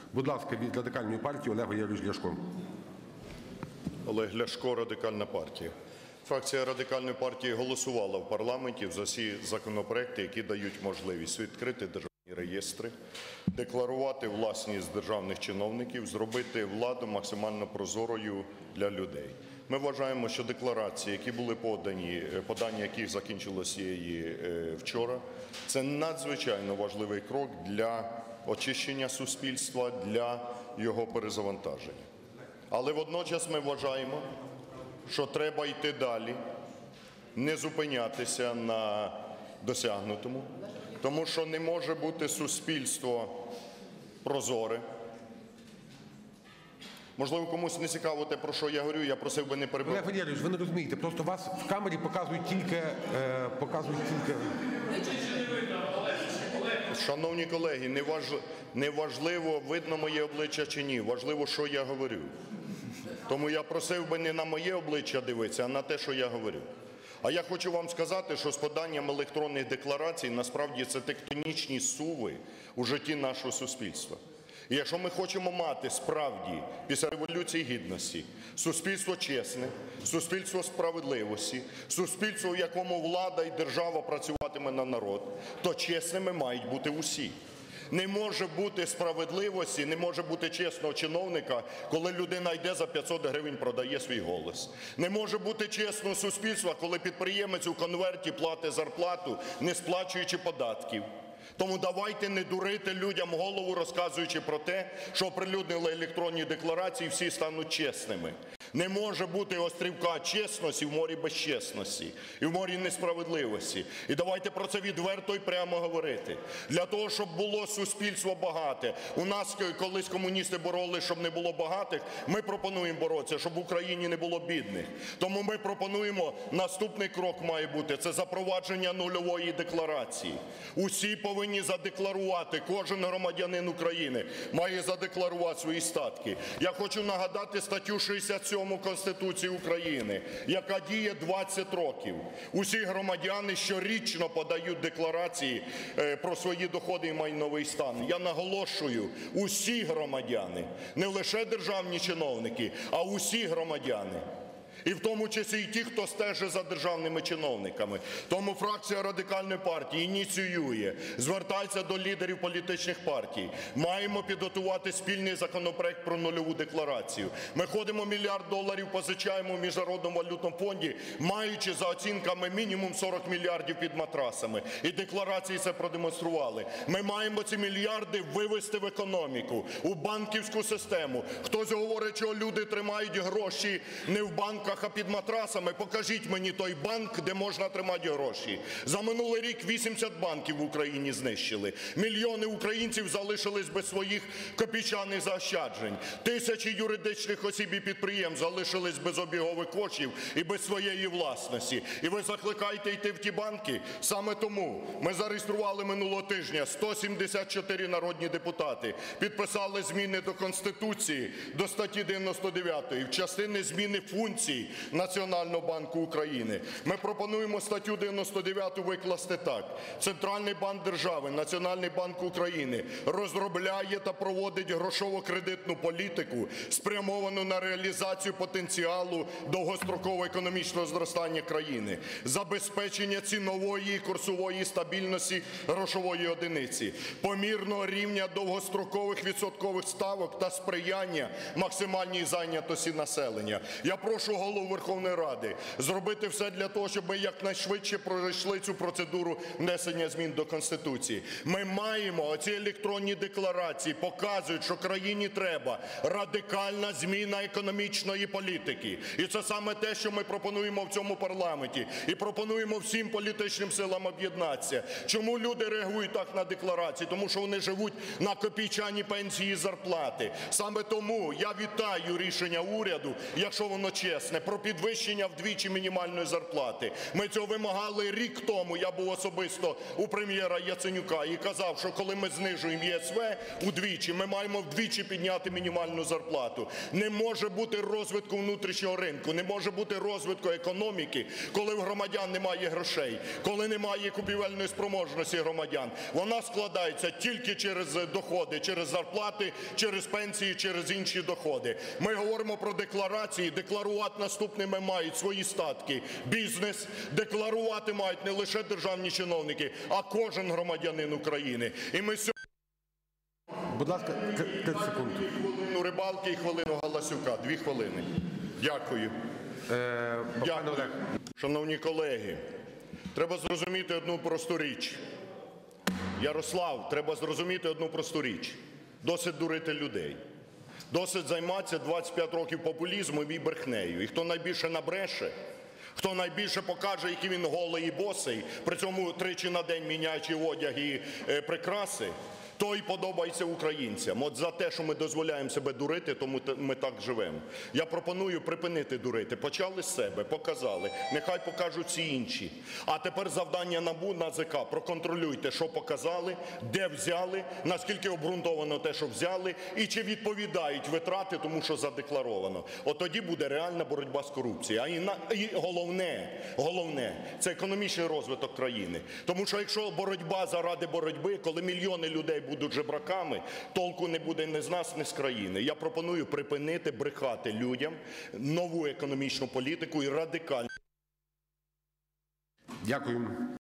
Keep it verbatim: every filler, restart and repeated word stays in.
Будь ласка, від Радикальної партії Олег Валерійович Ляшко. Олег Ляшко, Радикальна партія. Фракція Радикальної партії голосувала в парламенті за всі законопроекти, які дають можливість відкрити державні реєстри, декларувати власність державних чиновників, зробити владу максимально прозорою для людей. Ми вважаємо, що декларації, які були подані, подання яких закінчилося вчора, це надзвичайно важливий крок для очищення суспільства, для його перезавантаження. Але водночас ми вважаємо, що треба йти далі, не зупинятися на досягнутому, тому що не може бути суспільство прозоре. Можливо, комусь не цікаво те, про що я говорю, я просив би не перебивати. Олег Валерійович, ви не розумієте, просто вас в камері показують тільки... Е, показують тільки... Шановні колеги, не, важ... не важливо, видно моє обличчя чи ні, важливо, що я говорю. Тому я просив би не на моє обличчя дивитися, а на те, що я говорю. А я хочу вам сказати, що з поданням електронних декларацій насправді це тектонічні зсуви у житті нашого суспільства. І якщо ми хочемо мати справді після Революції Гідності суспільство чесне, суспільство справедливості, суспільство, в якому влада і держава працюватиме на народ, то чесними мають бути усі. Не може бути справедливості, не може бути чесного чиновника, коли людина йде за п'ятсот гривень, продає свій голос. Не може бути чесного суспільства, коли підприємець у конверті платить зарплату, не сплачуючи податків. Тому давайте не дурити людям голову, розказуючи про те, що оприлюднили електронні декларації, всі стануть чесними. Не може бути острівка чесності в морі безчесності і в морі несправедливості. І давайте про це відверто і прямо говорити. Для того, щоб було суспільство багате. У нас колись комуністи боролися, щоб не було багатих. Ми пропонуємо боротися, щоб в Україні не було бідних. Тому ми пропонуємо, наступний крок має бути – це запровадження нульової декларації. Усі повинні задекларувати, кожен громадянин України має задекларувати свої статки. Я хочу нагадати статтю шістдесят сьому Конституції України, яка діє двадцять років. Усі громадяни щорічно подають декларації про свої доходи і майновий стан. Я наголошую, усі громадяни, не лише державні чиновники, а усі громадяни. І в тому числі і ті, хто стежить за державними чиновниками. Тому фракція Радикальної партії ініціює, звертається до лідерів політичних партій. Маємо підготувати спільний законопроект про нульову декларацію. Ми ходимо мільярд доларів, позичаємо в Міжнародному валютному фонді, маючи за оцінками мінімум сорок мільярдів під матрасами. І декларації це продемонстрували. Ми маємо ці мільярди вивести в економіку, у банківську систему. Хтось говорить, що люди тримають гроші не в банках, а під матрасами. Покажіть мені той банк, де можна тримати гроші. За минулий рік вісімдесят банків в Україні знищили. Мільйони українців залишились без своїх копійчаних заощаджень. Тисячі юридичних осіб і підприємств залишились без обігових коштів і без своєї власності. І ви закликаєте йти в ті банки? Саме тому ми зареєстрували минулого тижня сто сімдесят чотири народні депутати, підписали зміни до Конституції, до статті дев'яносто дев'ятої, в частини зміни функцій Національного банку України. Ми пропонуємо статтю дев'яносто дев'яту викласти так. Центральний банк держави, Національний банк України розробляє та проводить грошово-кредитну політику, спрямовану на реалізацію потенціалу довгострокового економічного зростання країни, забезпечення цінової і курсової стабільності грошової одиниці, помірного рівня довгострокових відсоткових ставок та сприяння максимальній зайнятості населення. Я прошу Голову Верховної Ради зробити все для того, щоб ми якнайшвидше пройшли цю процедуру внесення змін до Конституції. Ми маємо, оці електронні декларації показують, що країні треба радикальна зміна економічної політики. І це саме те, що ми пропонуємо в цьому парламенті. І пропонуємо всім політичним силам об'єднатися. Чому люди реагують так на декларації? Тому що вони живуть на копійчані пенсії і зарплати. Саме тому я вітаю рішення уряду, якщо воно чесне, йдеться про підвищення вдвічі мінімальної зарплати. Ми цього вимагали рік тому. Я був особисто у прем'єра Яценюка і казав, що коли ми знижуємо ЄСВ удвічі, ми маємо вдвічі підняти мінімальну зарплату. Не може бути розвитку внутрішнього ринку, не може бути розвитку економіки, коли в громадян немає грошей, коли немає купівельної спроможності громадян. Вона складається тільки через доходи, через зарплати, через пенсії, через інші доходи. Ми говоримо про декларації. Декларувати наступними мають свої статки бізнес, декларувати мають не лише державні чиновники, а кожен громадянин України. І ми сьогодні... Будь ласка, тридцять секунд. Хвилину Рибалки і хвилину Галасюка. Дві хвилини. Дякую. Е, Дякую. Шановні колеги, треба зрозуміти одну просту річ. Ярослав, треба зрозуміти одну просту річ. Досить дурити людей. Досить займатися двадцять п'ять років популізмом і брехнею. І хто найбільше набреше, хто найбільше покаже, який він голий і босий, при цьому тричі на день міняючи одяг і е, прикраси, той подобається українцям. От за те, що ми дозволяємо себе дурити, тому ми так живемо. Я пропоную припинити дурити. Почали з себе, показали. Нехай покажуть всі інші. А тепер завдання НАБУ, НАЗК. Проконтролюйте, що показали, де взяли, наскільки обґрунтовано те, що взяли, і чи відповідають витрати тому, що задекларовано. От тоді буде реальна боротьба з корупцією. А і, на... і головне, головне – це економічний розвиток країни. Тому що якщо боротьба заради боротьби, коли мільйони людей будуть жебраками, толку не буде ні з нас, ні з країни. Я пропоную припинити брехати людям, нову економічну політику і радикально. Дякую.